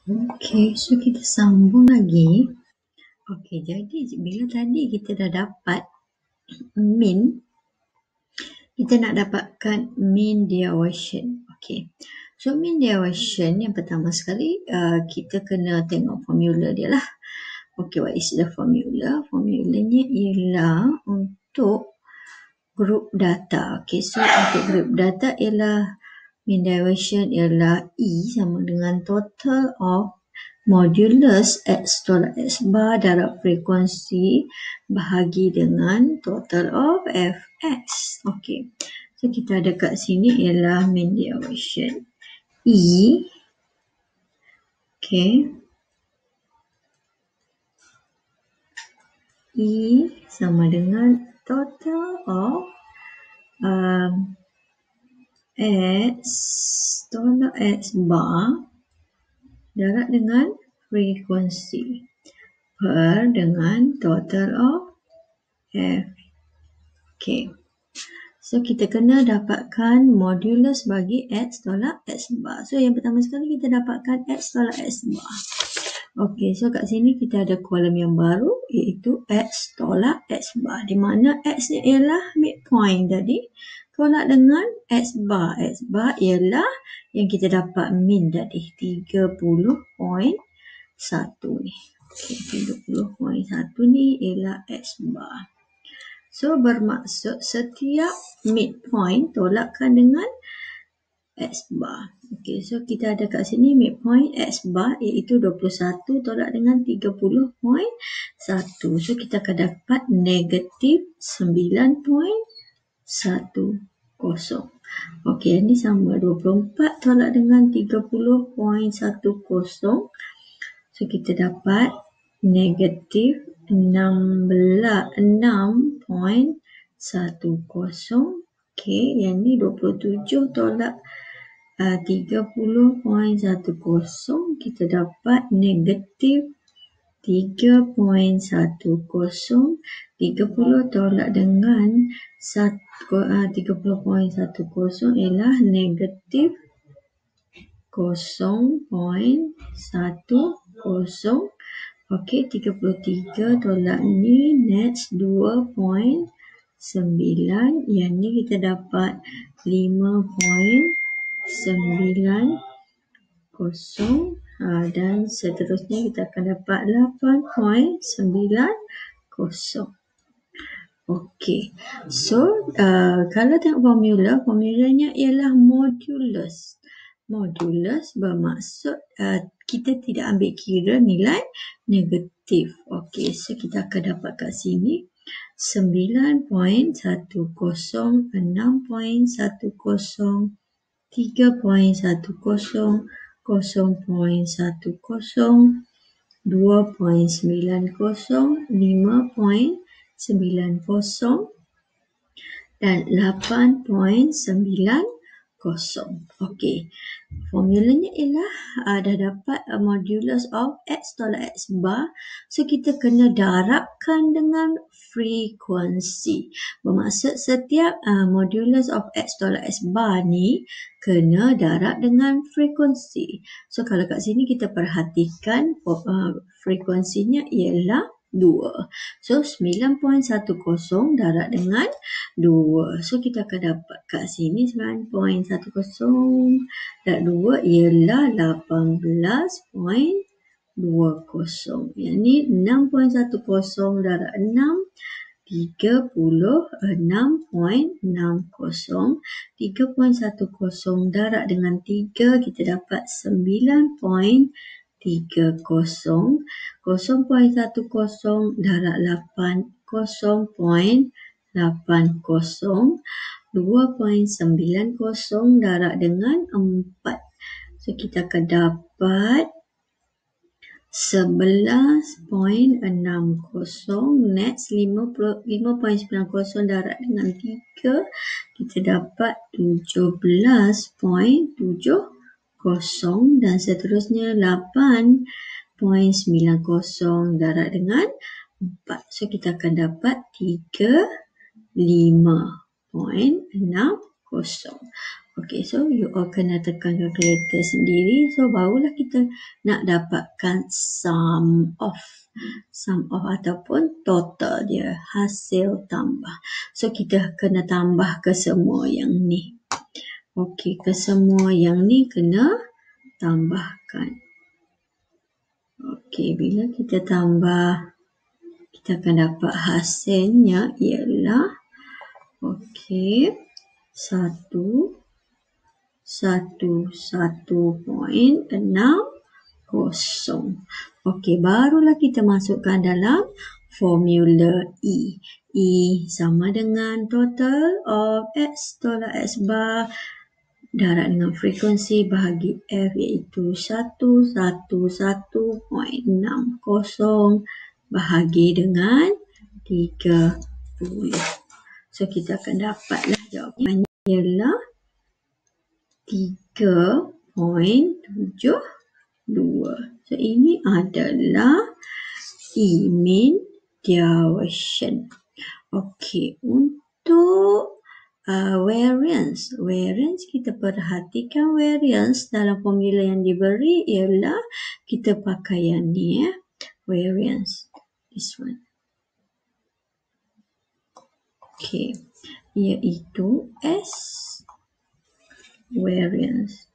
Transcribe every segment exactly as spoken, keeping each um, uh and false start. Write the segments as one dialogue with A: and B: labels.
A: Okey, so kita sambung lagi. Okey, jadi bila tadi kita dah dapat mean, kita nak dapatkan mean deviation. Okey, so mean deviation yang pertama sekali uh, kita kena tengok formula dia lah. Okey, what is the formula? Formulanya ialah untuk group data. Okey, so untuk group data ialah mean deviation ialah E sama dengan total of modulus X tolak X bar darab frekuensi bahagi dengan total of Fx. Okey, so kita ada kat sini ialah mean deviation E. Okey, E sama dengan total of um, X tolak X bar darab dengan frekuensi per dengan total of F. Okay. So, kita kena dapatkan modulus bagi X tolak X bar. So, yang pertama sekali kita dapatkan X tolak X bar. Okay, so kat sini kita ada kolom yang baru iaitu X tolak X bar. Di mana X ni ialah midpoint tadi. Tolak dengan X bar. X bar ialah yang kita dapat mean tadi. tiga puluh perpuluhan satu ni. Okay, tiga puluh perpuluhan satu ni ialah X bar. So, bermaksud setiap midpoint tolakkan dengan X bar. Okay, so kita ada kat sini midpoint X bar iaitu dua puluh satu tolak dengan tiga puluh perpuluhan satu. So, kita akan dapat negatif sembilan perpuluhan satu kosong. Okey, ini sama dua puluh empat tolak dengan tiga puluh perpuluhan satu kosong. So, kita dapat negatif enam belas enam perpuluhan satu kosong. Okey, yang ni dua puluh tujuh tolak uh, tiga puluh perpuluhan satu kosong. Kita dapat negatif tiga perpuluhan satu kosong. tiga puluh tolak dengan tiga puluh perpuluhan satu kosong ialah negatif kosong perpuluhan satu kosong. Okey, tiga puluh tiga tolak ni next dua perpuluhan sembilan. Yang ni kita dapat lima perpuluhan sembilan kosong. Ha, dan seterusnya kita akan dapat lapan perpuluhan sembilan kosong. Okey, so uh, kalau tengok formula, formulanya ialah modulus. Modulus bermaksud uh, kita tidak ambil kira nilai negatif. Okey, so kita akan dapat kat sini sembilan perpuluhan satu kosong, enam perpuluhan satu kosong, tiga perpuluhan satu kosong, kosong perpuluhan satu kosong, dua perpuluhan sembilan kosong, lima perpuluhan sembilan kosong dan lapan perpuluhan sembilan kosong. Okey, formulanya ialah uh, dah dapat uh, modulus of X tolak X bar. So, kita kena darabkan dengan frekuensi. Bermaksud setiap uh, modulus of X tolak X bar ni kena darab dengan frekuensi. So, kalau kat sini kita perhatikan uh, frekuensinya ialah dua. So, sembilan perpuluhan satu kosong darab dengan dua. So, kita akan dapat kat sini sembilan perpuluhan satu kosong darab dua ialah lapan belas perpuluhan dua kosong. Yang ni enam perpuluhan satu kosong darab enam, tiga puluh enam perpuluhan enam kosong. tiga perpuluhan satu kosong darab dengan tiga, kita dapat sembilan perpuluhan tiga kosong. kosong perpuluhan satu kosong darab lapan, kosong perpuluhan lapan kosong. dua perpuluhan sembilan kosong darab dengan empat. So, kita akan dapat sebelas perpuluhan enam kosong. Next, lima perpuluhan sembilan kosong darab dengan tiga. Kita dapat tujuh belas perpuluhan tujuh kosong. Dan seterusnya lapan perpuluhan sembilan kosong darab dengan empat. So, kita akan dapat tiga puluh lima perpuluhan enam kosong. Okay, so you all kena tekan calculator sendiri. So, barulah kita nak dapatkan sum of. Sum of ataupun total dia. Hasil tambah. So, kita kena tambah ke semua yang ni. Okay, ke semua yang ni kena tambahkan. Okay, bila kita tambah, kita akan dapat hasilnya ialah okay, satu. Satu, satu point enam kosong. Okey, barulah kita masukkan dalam formula E. E sama dengan total of X tolak X bar darab dengan frekuensi bahagi F iaitu satu, satu, satu point enam kosong bahagi dengan tiga puluh. So, kita akan dapatlah jawapannya ialah tiga perpuluhan tujuh dua. So, ini adalah E mean deviation. Okey, untuk uh, variance. Variance, kita perhatikan variance dalam formula yang diberi ialah kita pakai yang ni ya. Variance. This one. Okey, iaitu S variance.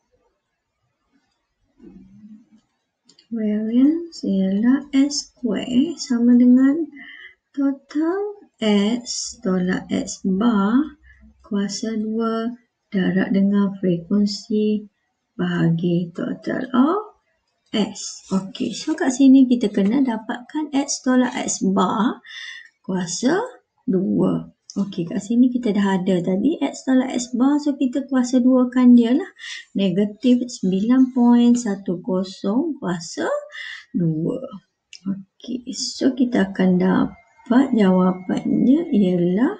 A: Variance ialah S square sama dengan total X tolak X bar kuasa dua darab dengan frekuensi bahagi total of X. Okey, so kat sini kita kena dapatkan X tolak X bar kuasa dua. Okey, kat sini kita dah ada tadi X tolak X bar. So, kita kuasa dua kan dia lah. Negatif sembilan perpuluhan satu kosong kuasa dua. Okey, so kita akan dapat jawapannya ialah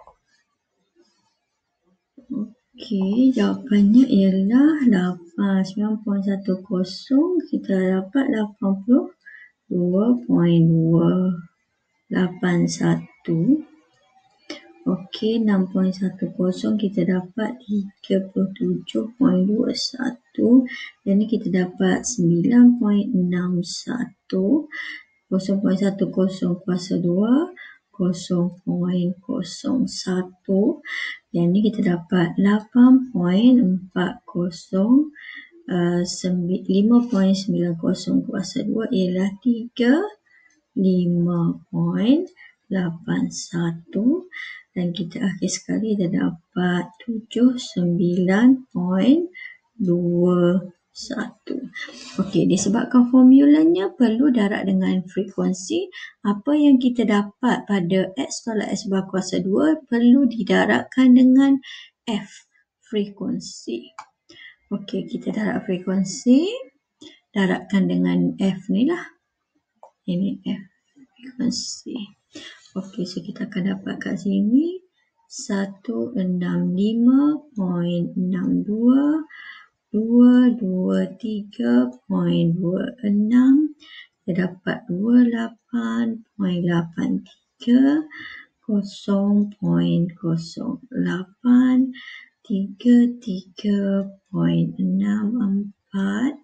A: Okey, jawapannya ialah lapan, sembilan perpuluhan satu kosong. Kita dapat lapan puluh dua perpuluhan dua lapan satu. Okey, enam perpuluhan satu kosong kita dapat tiga puluh tujuh perpuluhan dua satu. Dan ni kita dapat sembilan perpuluhan enam satu. kosong perpuluhan satu kosong kuasa dua. kosong perpuluhan kosong satu. Yang ni kita dapat lapan perpuluhan empat kosong. Uh, lima perpuluhan sembilan kosong kuasa dua ialah tiga puluh lima perpuluhan lapan satu. Dan kita akhir sekali kita dapat tujuh puluh sembilan perpuluhan dua satu. Okey, disebabkan formulanya perlu darab dengan frekuensi, apa yang kita dapat pada X tolak X bar kuasa dua perlu didarabkan dengan F, frekuensi. Okey, kita darab frekuensi, darabkan dengan F ni lah. Ini F, frekuensi. Okey, so kita akan dapat kat sini seratus enam puluh lima perpuluhan enam dua, dua ratus dua puluh tiga perpuluhan dua enam, kita dapat dua puluh lapan perpuluhan lapan tiga, kosong perpuluhan kosong lapan, tiga puluh tiga perpuluhan enam empat,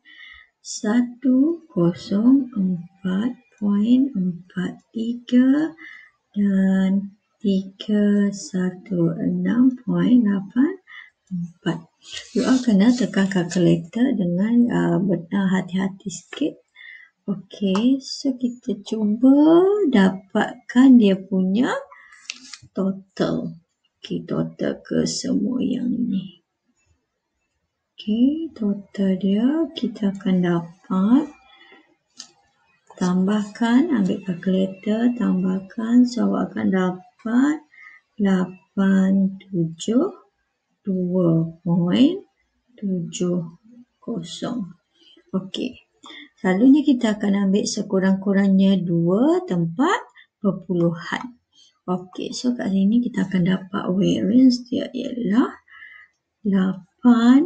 A: satu kosong empat perpuluhan empat tiga, dan tiga satu enam perpuluhan lapan empat. You all kena tekan kalkulator dengan uh, benar hati-hati sikit. Okey, so kita cuba dapatkan dia punya total. Okey, total ke semua yang ni. Okey, total dia kita akan dapat. Tambahkan, ambil kalkulator, tambahkan. So, awak akan dapat lapan tujuh dua perpuluhan tujuh kosong. Okey. Selalunya kita akan ambil sekurang-kurangnya dua tempat perpuluhan. Okey. So, kat sini kita akan dapat variance dia ialah lapan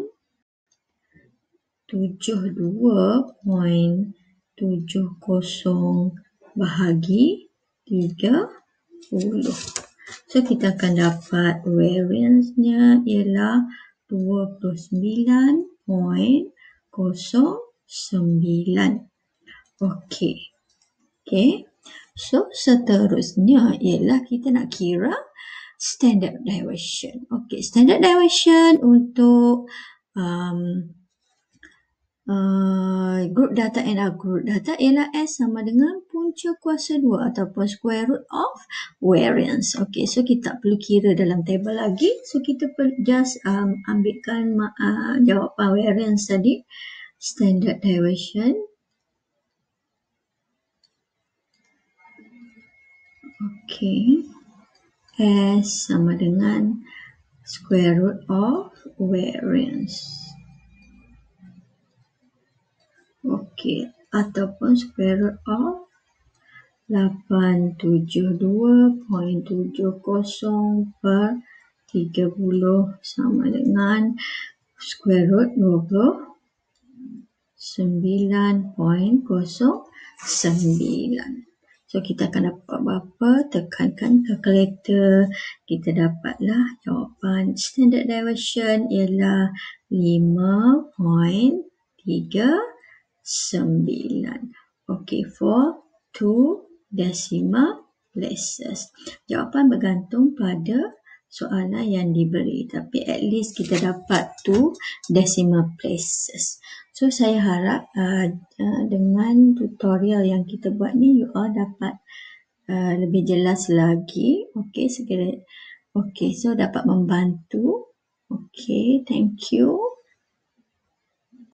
A: tujuh dua perpuluhan tujuh kosong bahagi tiga puluh. So, kita akan dapat variance-nya ialah dua puluh sembilan perpuluhan kosong sembilan. Okey. Okey. So, seterusnya ialah kita nak kira standard deviation. Okey, standard deviation untuk um, Uh, group data N R group data ialah S sama dengan punca kuasa dua ataupun square root of variance. Okey, so kita tak perlu kira dalam table lagi. So, kita perlu just um, ambilkan uh, jawapan variance tadi. Standard deviation. Okey. S sama dengan square root of variance. Okey, ataupun square root of lapan ratus tujuh puluh dua perpuluhan tujuh kosong per tiga puluh sama dengan square root dua puluh sembilan perpuluhan kosong sembilan. So, kita akan dapat berapa? Tekankan kalkulator. Kita dapatlah jawapan standard deviation ialah lima perpuluhan tiga sembilan. Okey, for two decimal places. Jawapan bergantung pada soalan yang diberi. Tapi at least kita dapat two decimal places. So, saya harap uh, uh, dengan tutorial yang kita buat ni, you all dapat uh, lebih jelas lagi. Okey, segera. Okey, so dapat membantu. Okey, thank you.